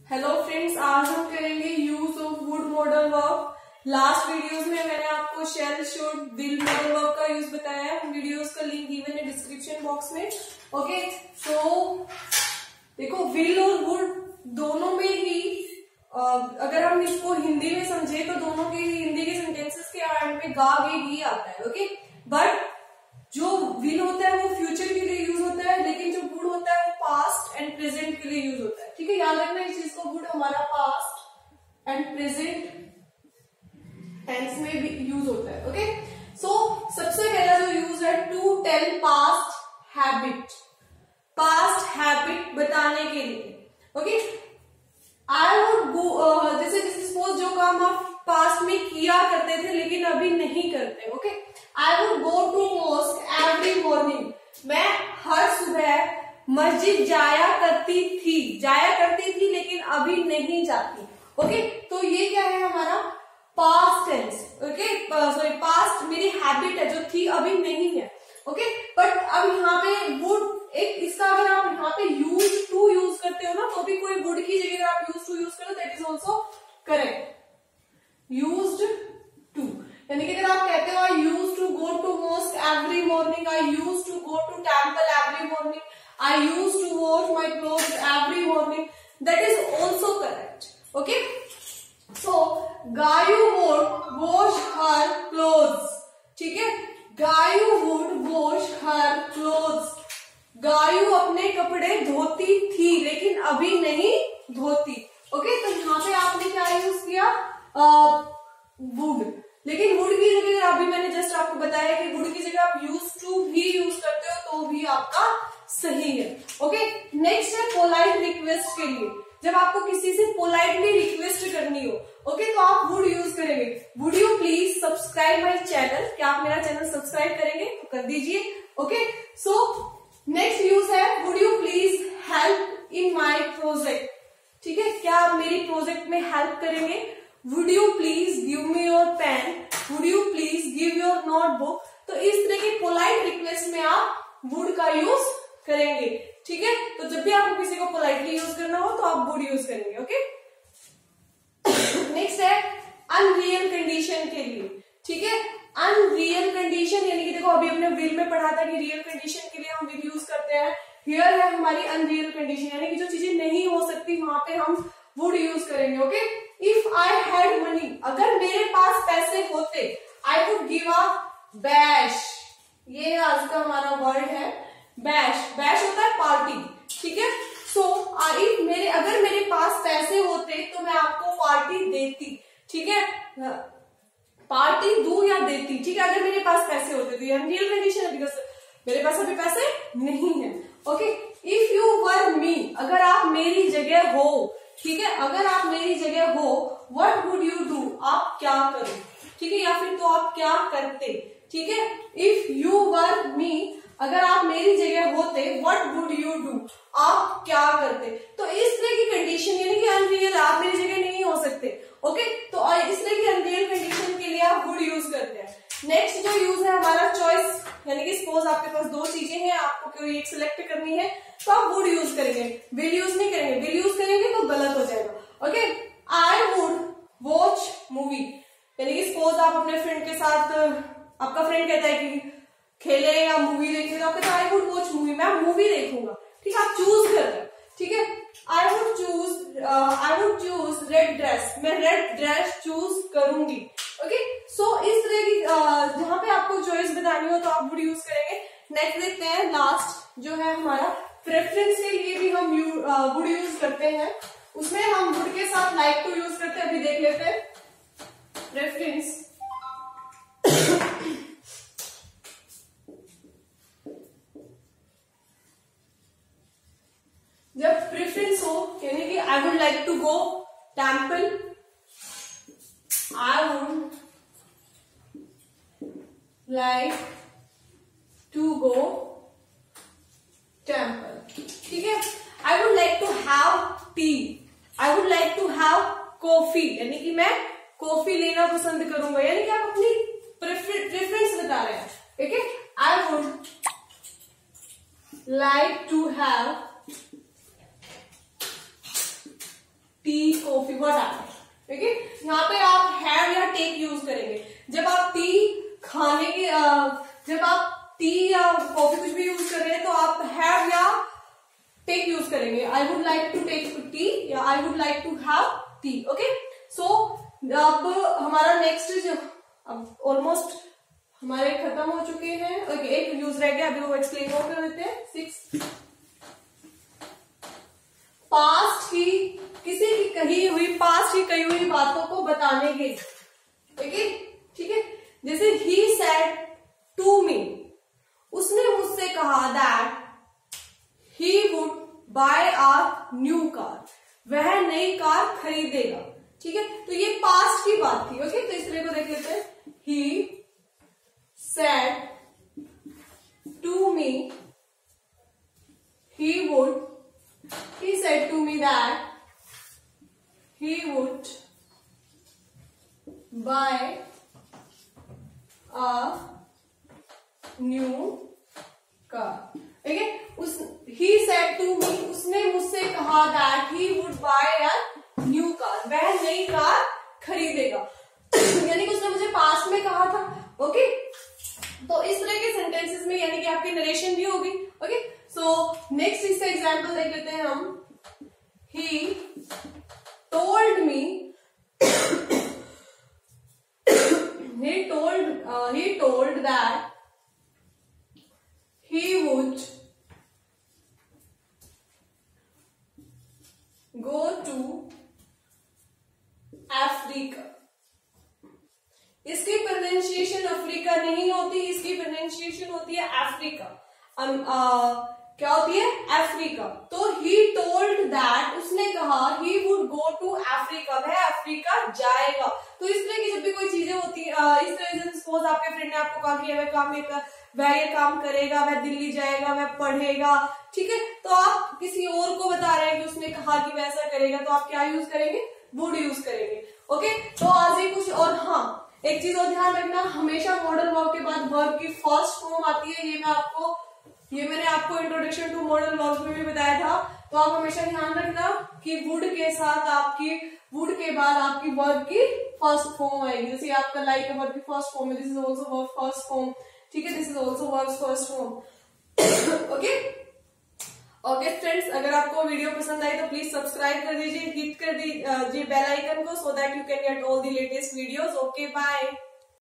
Hello friends, आज हम करेंगे use of would modal verb. Last videos में मैंने आपको shall, should, will modal verb का यूज बताया है। उन वीडियोस का लिंक गिवन है डिस्क्रिप्शन बॉक्स में। ओके, तो देखो विल और वुड दोनों में ही अगर हम इसको हिंदी में समझे तो दोनों के हिंदी के सेंटेंसेस के एंड में गा गे गी आता है। ओके, बट जो विल होता है वो फ्यूचर के लिए यूज होता है, लेकिन जो वुड होता है वो पास्ट एंड प्रेजेंट के लिए यूज होता है। ठीक है, याद रखना इस चीज को। वुड हमारा पास्ट एंड प्रेजेंट टेंस में भी यूज होता है। ओके, सो सबसे पहला जो यूज है to tell past habit, past habit बताने के लिए। ओके, आई वुड गो, जैसे सपोज जो काम आप पास्ट में किया करते थे लेकिन अभी नहीं करते। Okay, I would go to mosque every morning, मैं हर सुबह मस्जिद जाया करती थी लेकिन अभी नहीं जाती। ओके, तो ये क्या है हमारा past tense. Okay, sorry, past मेरी हैबिट है जो थी अभी नहीं है। ओके, बट अब यहाँ पे वुड एक इसका अगर आप यहाँ पे यूज टू यूज करते हो ना, तो भी कोई वुड की जगह आप यूज टू यूज करो, that is also correct. Used to, यानी कि अगर आप कहते हो I use to go to mosque every morning, I use to go to temple every morning, I use to wash my clothes every morning, that is also correct. Okay, so Gayu would wash her clothes. ठीक है, Gayu would wash her clothes, Gayu अपने कपड़े धोती थी लेकिन अभी नहीं धोती। Okay, तो यहाँ पे आपने क्या यूज किया, वुड, लेकिन वुड की जगह अभी मैंने जस्ट आपको बताया कि वुड की जगह आप यूज टू भी यूज करते हो तो भी आपका सही है। ओके, नेक्स्ट है पोलाइट रिक्वेस्ट के लिए। जब आपको किसी से पोलाइटली रिक्वेस्ट करनी हो, ओके, तो आप वुड यूज करेंगे। Would you please subscribe my channel, क्या आप मेरा चैनल सब्सक्राइब करेंगे तो कर दीजिए। ओके, सो नेक्स्ट यूज है would you please help in my project. ठीक है, क्या आप मेरी प्रोजेक्ट में हेल्प करेंगे। Would you please give me your pen, would you please give your notebook. तो इस तरह की पोलाइट रिक्वेस्ट में आप वुड का यूज करेंगे। ठीक है, तो जब भी आपको किसी को पोलाइटली यूज करना हो तो आप वुड यूज करेंगे। ओके, नेक्स्ट है अनरियल कंडीशन के लिए। ठीक है, अनरियल कंडीशन यानी कि देखो अभी हमने विल में पढ़ा था कि रियल कंडीशन के लिए हम विल यूज करते हैं। हियर है हमारी अनरियल कंडीशन, यानी कि जो चीजें नहीं हो सकती वहां पे हम वुड यूज करेंगे। Okay, if I had money, अगर मेरे पास पैसे होते, I would give a bash. ये आज का हमारा वर्ड है बैश। बैश होता है पार्टी। ठीक है, सो अगर मेरे पास पैसे होते तो मैं आपको पार्टी देती। ठीक है, पार्टी दूं या देती। ठीक है, अगर मेरे पास पैसे होते तो ये रियल कंडीशन है, बिकॉज मेरे पास अभी पैसे नहीं है। Okay, if you were me, अगर आप मेरी जगह हो। ठीक है, अगर आप मेरी जगह हो, व्हाट वुड यू डू, आप क्या करो। ठीक है, या फिर तो आप क्या करते। ठीक है, इफ यू वर मी, अगर आप मेरी जगह होते, व्हाट वुड यू डू, आप क्या करते। तो इस तरह की कंडीशन यानी कि अनरियल, आप मेरी जगह नहीं हो सकते। ओके, तो इस तरह की अनरियल कंडीशन के लिए आप वुड यूज करते हैं। नेक्स्ट जो यूज है हमारा चॉइस, यानी कि सपोज आपके पास दो चीजें हैं, आपको कोई एक सिलेक्ट करनी है तो आप वुड यूज करेंगे, विल यूज नहीं करेंगे। विल यूज करेंगे तो गलत हो जाएगा। Okay, I would watch movie, यानी कि सपोज आप अपने फ्रेंड के साथ, आपका फ्रेंड कहता है कि खेले या मूवी देखे, तो आप कहते हैं आई वुड वॉच मूवी, मैं मूवी देखूंगा। ठीक है, आप चूज कर रहे हो। ठीक है, I would choose red dress, मैं रेड ड्रेस चूज करूंगी। ओके, सो इस तरह की जहां पे आपको चॉइस बतानी हो तो आप वुड यूज करेंगे। नेक्स्ट देखते हैं, लास्ट जो है हमारा प्रेफरेंस के लिए भी हम वुड यूज करते हैं। उसमें हम वुड के साथ लाइक टू यूज करते हैं। अभी देख लेते हैं प्रेफरेंस। जब प्रेफरेंस हो, यानी कि I would like to go temple, I would like to go temple. ठीक है, I would like to have tea, I would like to have coffee, यानी कि मैं कॉफी लेना पसंद करूंगा, यानी कि आप अपनी प्रेफरेंस बता रहे हैं। ठीक है, I would like to have coffee whatever. Okay, यहाँ पे आप हैव या टेक यूज करेंगे। जब आप टी खाने के जब आप टी या कॉफी कुछ भी यूज कर रहे हैं तो आप हैव या टेक यूज करेंगे। I would like to take tea या I would like to have tea. Okay, so अब हमारा नेक्स्ट जो अब ऑलमोस्ट हमारे खत्म हो चुके हैं। ओके, एक यूज रह गया, अभी वो एक्सप्लेन और कर देते हैं। 6 पास्ट की किसी की कही हुई बातों को बताने के। ओके, ठीक है, जैसे ही सेड टू मी, उसने मुझसे कहा that he would buy a new car, वह नई कार खरीदेगा। ठीक है, तो ये पास्ट की बात थी। ओके, तो इस तरह को देख लेते हैं। ही said to me, he said to me that he would buy a new car। ठीक है, he said to me, उसने मुझसे कहा that he would buy a new car, वह नई कार खरीदेगा। यानी कि उसने मुझे पास्ट में कहा था। ओके, तो इस तरह के सेंटेंसेस में यानी कि आपकी नरेशन भी होगी। ओके, सो नेक्स्ट इससे एग्जांपल देख लेते हैं हम। He told me, he told that he would go to Africa। इसकी प्रोनाउंसिएशन अफ्रीका नहीं होती, इसकी प्रोनाउंसिएशन होती है अफ्रीका। क्या होती है? अफ्रीका। तो ही टोल्ड दैट, उसने कहा he would go to Africa, वह अफ्रीका जाएगा। तो इस तरह की जब भी कोई चीजें होती है, इस तरह से सपोज आपके फ्रेंड ने आपको कहा कि वह ये काम करेगा, वह दिल्ली जाएगा, वह पढ़ेगा। ठीक है, तो आप किसी और को बता रहे हैं कि उसने कहा कि वैसा करेगा, तो आप क्या यूज करेंगे? वुड यूज करेंगे। ओके, तो आज ये कुछ और। हाँ, एक चीज और ध्यान रखना, हमेशा मॉडल वर्ब के बाद वर्ब की फर्स्ट फॉर्म आती है। ये मैंने आपको इंट्रोडक्शन टू मॉडल वर्ब में भी बताया था। तो आप हमेशा ध्यान रखना कि वुड के बाद आपकी वर्ब की फर्स्ट फॉर्म आएगी। जैसे आपका लाइक वर्ब की फर्स्ट फॉर्म है, this is also verb first form. ठीक है, this is also verb first form. Okay friends, अगर आपको वीडियो पसंद आई तो प्लीज सब्सक्राइब कर दीजिए, हिट कर दीजिए बेल आइकन को, so that you can get all the latest videos. Okay, bye.